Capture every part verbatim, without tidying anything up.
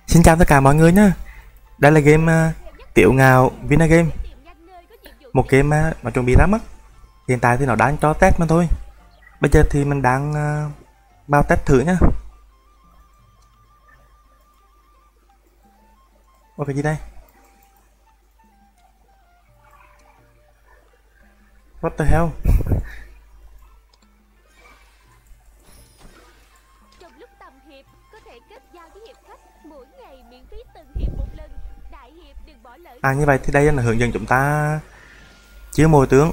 Xin chào tất cả mọi người nhé. Đây là game uh, Tiểu Ngạo Vinagame. Một game uh, mà chuẩn bị ra mắt. Hiện tại thì nó đang cho test mà thôi. Bây giờ thì mình đang uh, vào test thử nhá. Ôi cái gì đây? What the hell? Trong lúc tầm hiệp có thể kết giao với hiệp khách, mỗi ngày miễn phí từng hiệp một lần. Đại hiệp đừng bỏ lỡ. À như vậy thì đây là hướng dẫn chúng ta chia mồi tướng.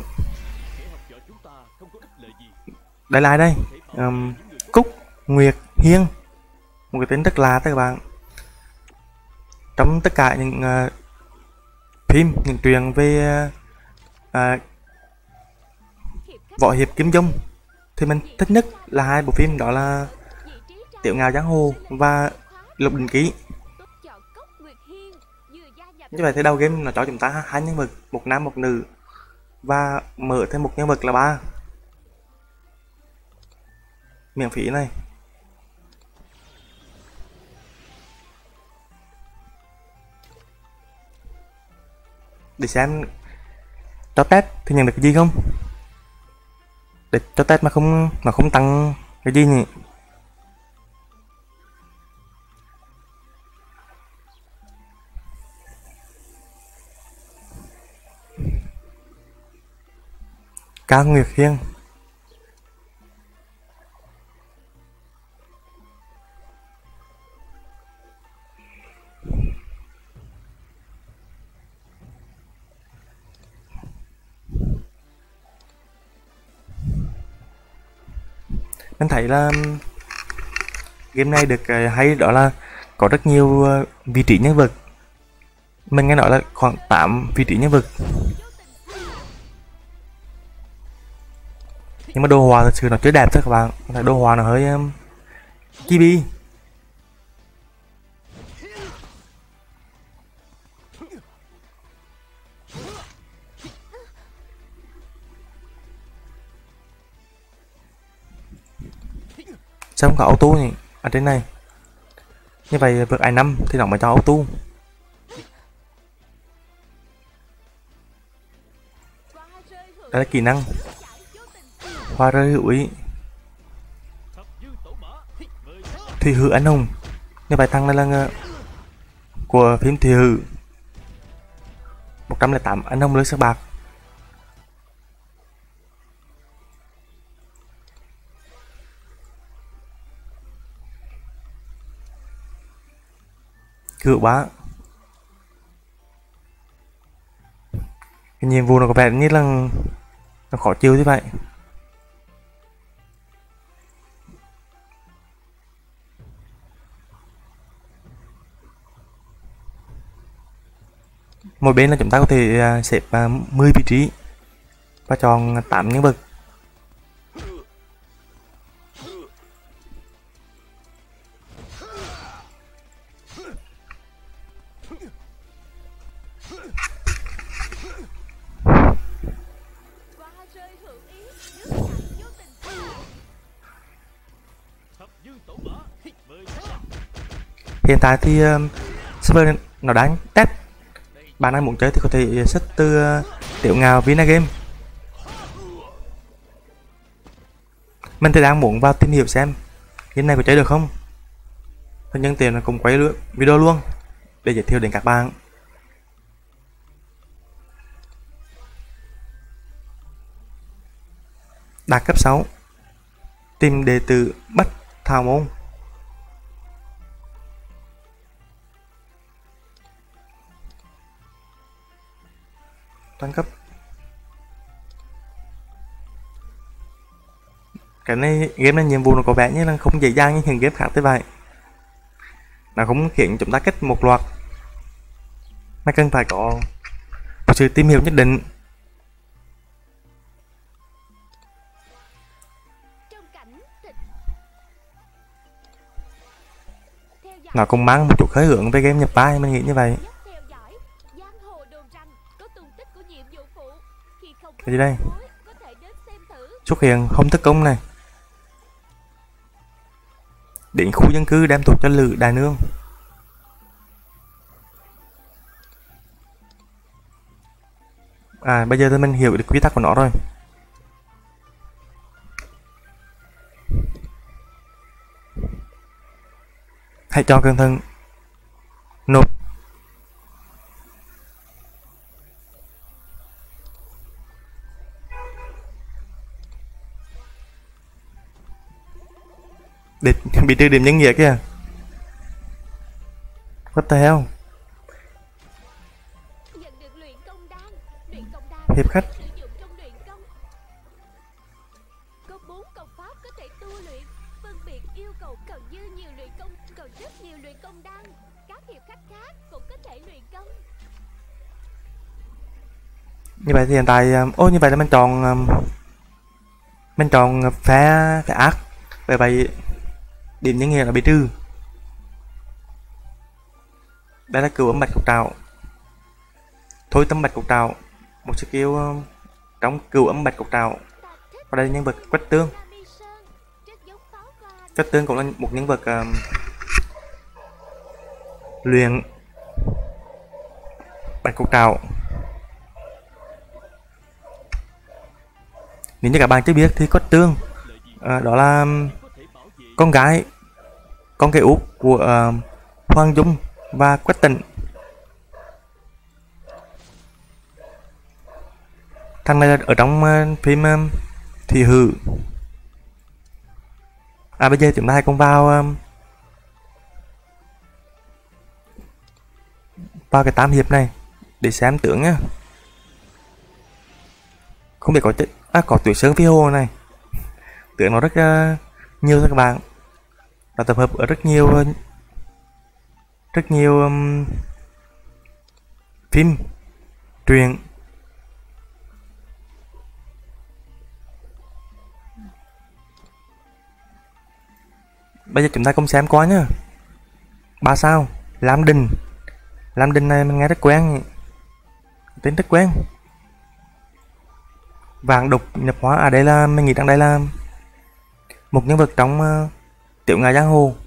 Đây là ai đây? Um, Cúc Nguyệt Hiên, một cái tên rất lạ các bạn. Trong tất cả những uh, phim, những truyện về uh, uh, võ hiệp kiếm dung thì mình thích nhất là hai bộ phim, đó là Tiểu Ngạo Giang Hồ và Lục Đình Ký. Như vậy thì đầu game nó cho chúng ta hai nhân vật, một nam một nữ, và mở thêm một nhân vật là ba, miễn phí này. Để xem cho test thì nhận được cái gì không, để cho test mà không nó không tăng cái gì nhỉ. Cao Nguyệt Hiên. Mình thấy là game này được hay đó là có rất nhiều vị trí nhân vật. Mình nghe nói là khoảng tám vị trí nhân vật, nhưng mà đồ họa thật sự nó chưa đẹp thôi các bạn. Đồ họa nó hơi um, chibi. Sao không có auto nhỉ? Ở trên này như vậy vượt ai năm thì nó mới cho auto. Đây là kỹ năng hoa rơi hữu ý, Thủy Hử Anh Hùng. Như vậy thằng này là của phim Thủy Hử. Một trăm lẻ tám anh hùng lưới sắc bạc. Cựu bá. Cái nhiệm vụ nó có vẻ như là nó khó chịu như vậy. Mỗi bên là chúng ta có thể xếp mười vị trí và chọn tám nhân vật. Hiện tại thì uh, server nó đang test. Bạn nào muốn chơi thì có thể xuất từ uh, Tiểu Ngạo Vinagame. Mình thì đang muốn vào tìm hiểu xem game này có chơi được không. Và nhân tiện là cùng quay video luôn để giới thiệu đến các bạn. Đạt cấp sáu, tìm đệ tử Bách Thảo Môn. Tăng cấp. Cái này game này nhiệm vụ nó có vẻ như là không dễ dàng như những game khác tới vậy. Nó không khiến chúng ta kết một loạt, mà cần phải có một sự tìm hiểu nhất định. Nó cũng mang một chút khởi hướng về game nhập vai, mình nghĩ như vậy. Cái gì đây? Xuất hiện không thức công này. Đến khu dân cư đem thuộc cho Lữ Đại Nương. À bây giờ thì mình hiểu được quy tắc của nó rồi. Hãy cho cẩn thận nộp. Để bị trừ điểm nhân nghĩa kìa. What the hell? Nhận được luyện công đan. Luyện công đan Hiệp khách. sử dụng trong luyện công. Có bốn công pháp có thể tu luyện, phân biệt yêu cầu cần dư nhiều luyện công, còn rất nhiều luyện công đan. Các hiệp khách khác cũng có thể luyện công. Như vậy thì hiện tại ô như vậy là mình chọn mình chọn phe phe ác, bởi vậy điểm nhân nghĩa là bị trừ. Đây là cửu âm bạch cục trảo, thôi tâm bạch cục trảo, một skill trong cửu âm bạch cục trảo. Và đây là nhân vật Quách Tương. Quách Tương cũng là một nhân vật uh, luyện bạch cục trảo. Nếu như các bạn chưa biết thì Quách Tương uh, đó là con gái, con gái út của uh, Hoàng Dung và Quách Tịnh. Thằng này là ở trong uh, phim uh, Thị Hử. À bây giờ chúng ta hãy cùng vào uh, vào cái tam hiệp này để xem tướng nhá. Không biết có chết à, có Tuyết Sơn Phi Hồ này. Tướng nó rất uh, nhiều các bạn. Và tập hợp ở rất nhiều uh, rất nhiều um, phim truyện. Bây giờ chúng ta cùng xem qua nhá. Ba sao Lam Đình. Lam Đình này mình nghe rất quen, tên rất quen. Vàng đục nhập hóa, à đây là mình nghĩ rằng đây là một nhân vật trong uh, Tiểu Ngài Giang Hồ.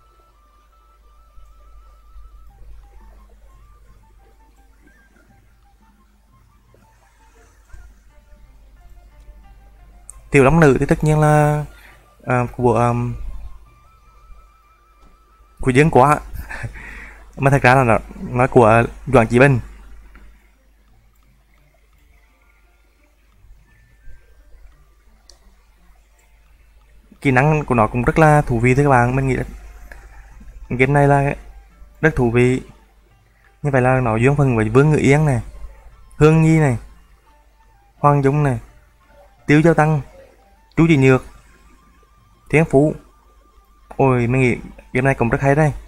Tiểu Long Nữ thì tất nhiên là uh, của um, của Dương Quá mà thật ra là nó, nó của Doãn Chí Bình. Kỹ năng của nó cũng rất là thú vị thưa các bạn. Mình nghĩ là game này là rất thú vị. Như vậy là nó duyên phần với Vương Ngự Yên này, Hương Nhi này, Hoàng Dung này, Tiêu Giao Tăng, Chú Chị Nhược, Thiên Phú. Ôi mình nghĩ game này cũng rất hay đây.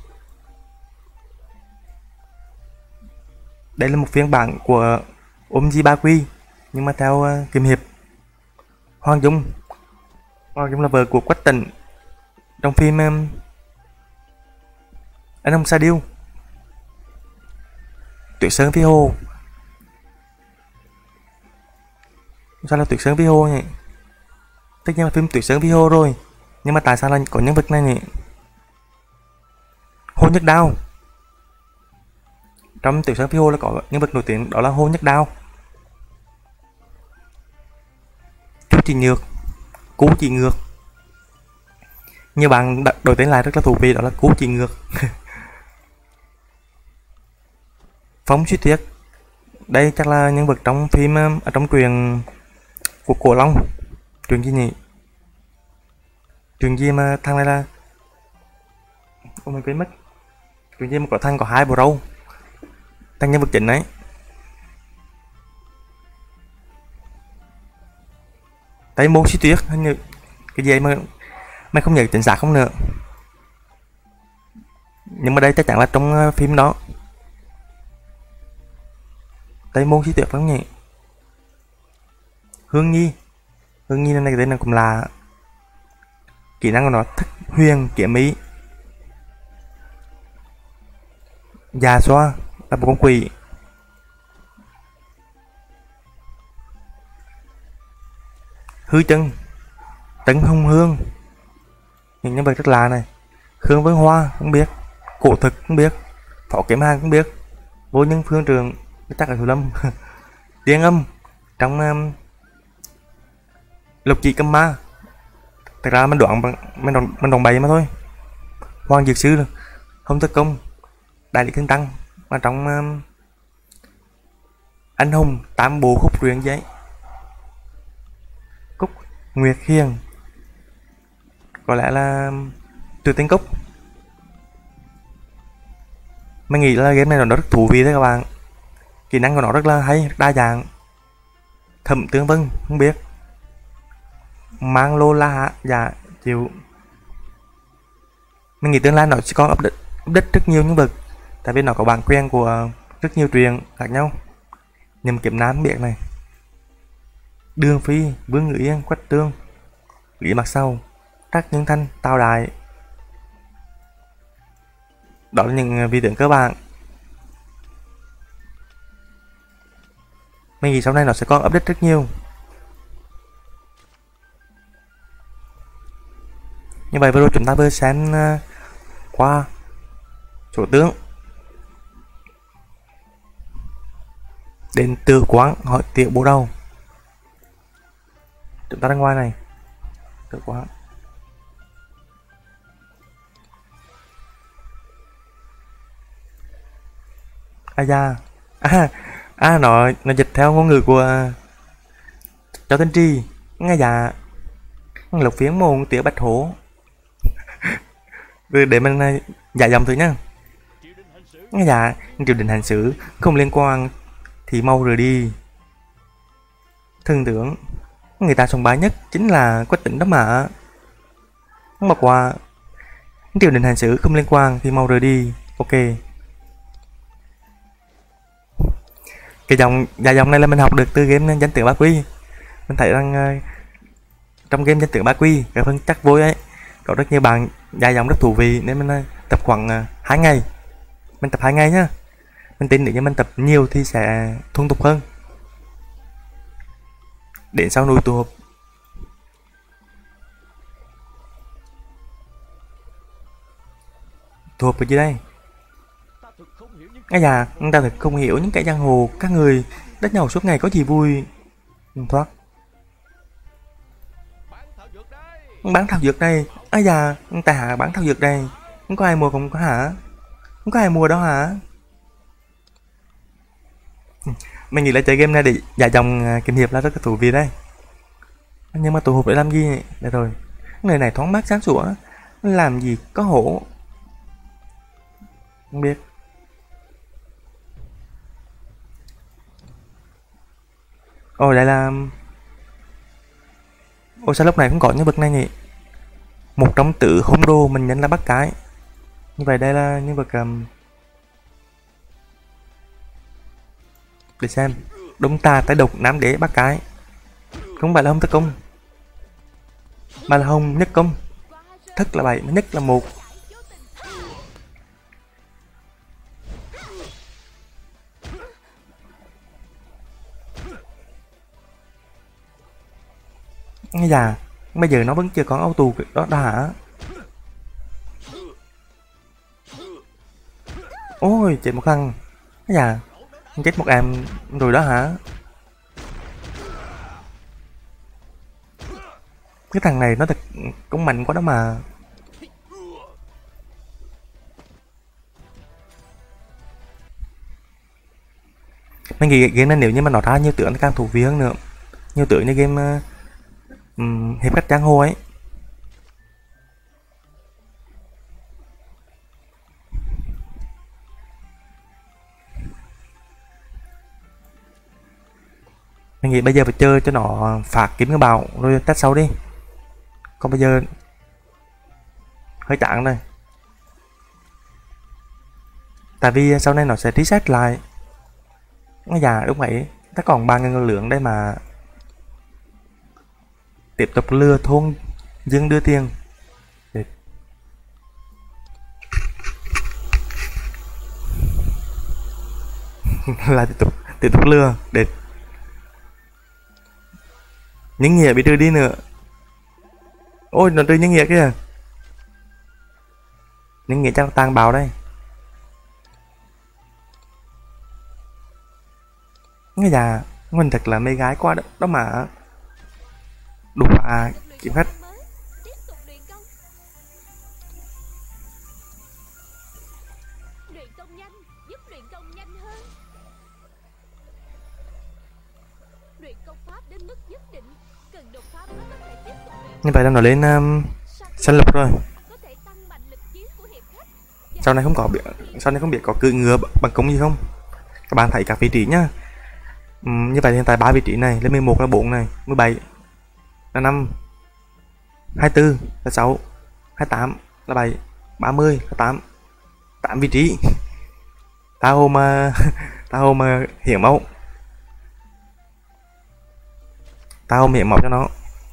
Đây là một phiên bản của Ôm Di Ba Quy nhưng mà theo uh, Kim Hiệp. Hoàng Dung Hoàng Dung là vợ của Quách Tịnh trong phim um, Anh Hùng Sa Điêu. Tuyết Sơn Phi Hồ. Sao là Tuyết Sơn Phi Hồ nhỉ? Tất nhiên là phim Tuyết Sơn Phi Hồ rồi, nhưng mà tại sao là có nhân vật này nhỉ? Hồ Nhất Đao. Trong Tuyết Sơn Phi Hồ là có nhân vật nổi tiếng, đó là Hồ Nhất Đao. Chú Chị Nhược, Cú Chị Ngược. Nhiều bạn đổi tên lại rất là thú vị, đó là Cú Chị Ngược. Phong Suy Tuyết. Đây chắc là nhân vật trong phim ở trong truyện của Cổ Long. Truyện gì nhỉ? Truyện gì mà thằng này là ôi mình quên mất. Truyện gì mà có thằng có hai bộ râu, thằng nhân vật chính đấy. Tây Môn Suy Tuyết hình như cái gì mà mày không nhớ chính xác không nữa, nhưng mà đây chắc chắn là trong phim đó. Tây Môn Suy Tuyết phải không nhỉ? Hương Nhi. Hương Nhi này tên là cũng là kỹ năng của nó Thức Huyền Kiếm Ý. Già Xoa là một con quỷ. Hư Chân, Tấn Hồng Hương, những nhân vật rất lạ này. Khương Vân Hoa không biết, Cổ Thực không biết, Phó Kiếm Hàng không biết, Vô Nhân Phương Trường chắc là Thủ Lâm. Tiên Âm, trong um, lục chỉ cầm ma. Thật ra mình đoán bằng mình đoán, mình đoán bậy mà thôi. Hoàng dược sư không tấn công đại lý kinh tăng, mà trong um, anh hùng tám bộ khúc truyện giấy. Cúc Nguyệt Hiền có lẽ là từ tên Cúc. Mình nghĩ là game này nó rất thú vị đấy các bạn. Kỹ năng của nó rất là hay, rất đa dạng. Thẩm Tương Vân không biết, mang lô la hạ dạ chịu. Mình nghĩ tương lai nó sẽ còn update, update rất nhiều nhân vật, tại vì nó có bản quyền của rất nhiều truyện khác nhau. Nhầm Kiếm Nam biết này, Đường Phi, Vương Ngự Yên, Quách Tương, Lý Mặc Sầu, Trắc Nhân Thanh, Tào Đại. Đó là những vị tướng cơ bản. Mình nghĩ sau này nó sẽ còn update rất nhiều. Như vậy vừa rồi chúng ta vừa xem uh, qua số tướng. Đến từ quán hỏi tiểu bộ đầu. Chúng ta ra ngoài này. Từ quán. À da. À, à nó nó dịch theo ngôn ngữ của Châu Tinh Trì. Nghe dạ. Lục phiến môn tiểu bạch hổ. Để mình giải dòng thử nhá. Nghe dạ, triều đình hành xử không liên quan thì mau rời đi. Thần tưởng người ta sùng bái nhất chính là Quách Tĩnh đó mà. Mà qua triều đình hành xử không liên quan thì mau rời đi. Ok. Cái dòng dài dòng này là mình học được từ game Danh Tử Ba Quy. Mình thấy rằng uh, trong game Danh Tử Ba Quy, cái phần chắc vôi ấy, có rất nhiều bạn dài dòng rất thú vị, nên mình uh, tập khoảng uh, hai ngày. Mình tập hai ngày nhá. Mình tin nếu như mình tập nhiều thì sẽ thuần thục hơn. Đến sau nuôi tụ hợp. Tụ hợp cái gì đây? Ngay dạ, người ta thật không hiểu những cái giang hồ các người đánh nhau suốt ngày có gì vui. Thoát. Bán thảo dược đây. Ây da, người ta hả bán thảo dược đây. Không có ai mua không có hả? Không có ai mua đó hả? Mình nghĩ là chơi game này để giải dòng kiếm hiệp là rất là thú vị đây. Nhưng mà tụ họp để làm gì? Đây rồi. Người này thoáng mát sáng sủa. Làm gì có hổ. Không biết. Ồ đây là. Ồ sao lúc này cũng có nhân vật này nhỉ? Một trong tử hung đô mình nhận là bắt cái. Như vậy đây là nhân vật um... để xem. Đúng ta tay độc nám đế bắt cái. Không phải là không tấn công, mà là không nhất công. Thất là bảy, nhất là một. Nghe già, bây giờ nó vẫn chưa có auto đó đó hả? Ôi chết một thằng. Nghe già, chết một em rồi đó hả? Cái thằng này nó thật cũng mạnh quá đó mà. Mình nghĩ game này nếu như mà nó ra nhiều tướng thì càng thú vị hơn nữa. Nhiều tướng như game um, hiệp khách giang hồ ấy. Mình nghĩ bây giờ phải chơi cho nó phạt kiếm cái bào rồi test sau đi. Còn bây giờ hơi chán rồi. Tại vì sau này nó sẽ reset lại. Nó già đúng vậy. Ta còn ba ngân lượng đây mà. Tiếp tục lừa thôn dân đưa tiền. Là tiếp tục tiếp tục lừa để những nghĩa bị trừ đi nữa. Ôi nó trừ những nghĩa kìa. Những nghĩa chắc tàn bạo đây. Nghe già Mình thật là mê gái quá đó, đó mà. Đục à, kiếm khách. mới tiếp tục luyện công. Luyện công nhanh giúp luyện công nhanh hơn. Luyện công pháp đến mức nhất định, cần đột phá mới có thể tiếp tục luyện. Như vậy là nó lên um, Sau khi xanh lục rồi. có thể tăng mạnh lực chiến của hiệp khách. Sau này không có biết, sau này không biết có cưỡi ngựa bằng công gì không. Các bạn thấy các vị trí nhá. Ừm, như vậy hiện tại ba vị trí này, lên mười một là bốn này, mười bảy là năm, hai mươi tư là sáu, hai mươi tám là bảy, ba mươi là tám. tám vị trí. Tao mà tao mà hiển máu. Tao hiển máu cho nó.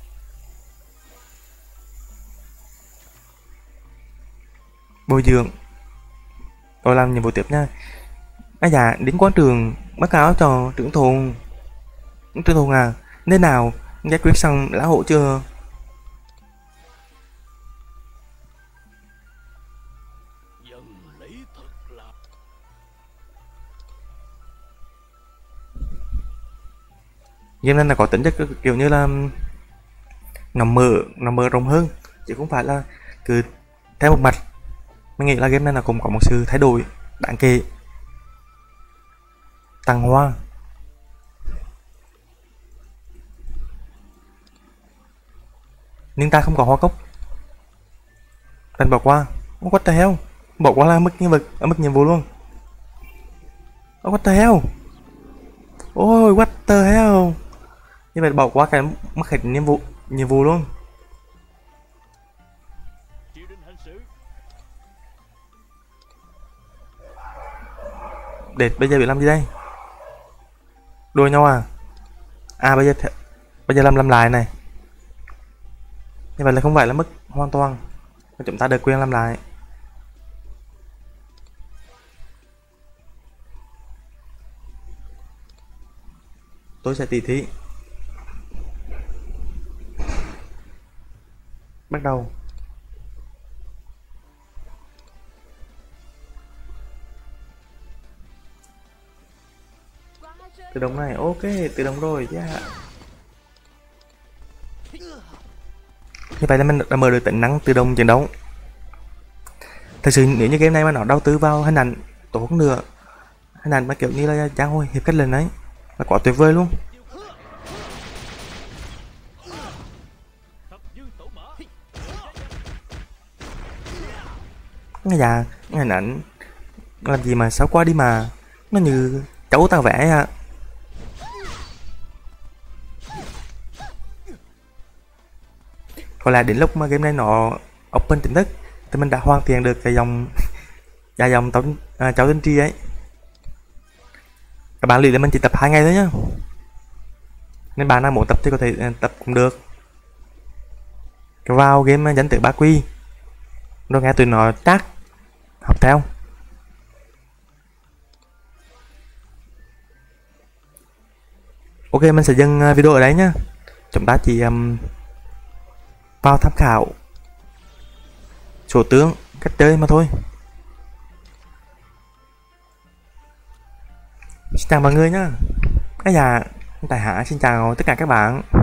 Bồi dưỡng. Tôi làm nhiệm vụ tiếp nha. À dạ, đến quán trường báo cáo cho trưởng thôn. Trưởng thôn à, thế nào, giải quyết xong lá hộ chưa? Game này là có tính chất kiểu như là nó mở, nó mở rộng hơn, chứ không phải là cứ theo một mặt. Mình nghĩ là game này là cũng có một sự thay đổi đáng kể. Tăng hoa. Nhưng ta không có hoa cốc. Đành bỏ qua. What the hell? Bỏ qua là mức nhân vật, ở mức nhiệm vụ luôn. Oh, what the hell? Ôi, what the hell? Như vậy bỏ qua cái mức hết nhiệm vụ, nhiệm vụ luôn. Để bây giờ bị làm gì đây? Đùa nhau à? À bây giờ bây giờ làm làm lại này. Như vậy là không phải là mất hoàn toàn, chúng ta được quyền làm lại. Tôi sẽ tỉ thí. Bắt đầu. Tự động này, ok, tự động rồi, yeah. Như vậy là mình đã mở được tính năng tự động chiến đấu. Thật sự nếu như game này mà nó đầu tư vào hình ảnh tốt hơn nữa, hình ảnh mà kiểu như là giang hồ hiệp khách lần ấy, là quá tuyệt vời luôn. Ngay dạ, hình ảnh làm gì mà xấu quá đi mà, nó như cháu ta vẽ à. Còn là đến lúc mà game này nó open chính thức thì mình đã hoàn thiện được cái dòng dài dòng tấu à, cháu tinh tri ấy. Các bạn luyện là mình chỉ tập hai ngày thôi nhá, nên bạn nào muốn tập thì có thể uh, tập cũng được. Vào game dẫn tới ba quy rồi nghe tụi nó chắc học theo. Ok, mình sẽ dừng video ở đấy nhá. Chúng ta chỉ um, vào tham khảo số tướng, cách chơi mà thôi. Xin chào mọi người nhá. Cái dạ, Tài Hạ xin chào tất cả các bạn.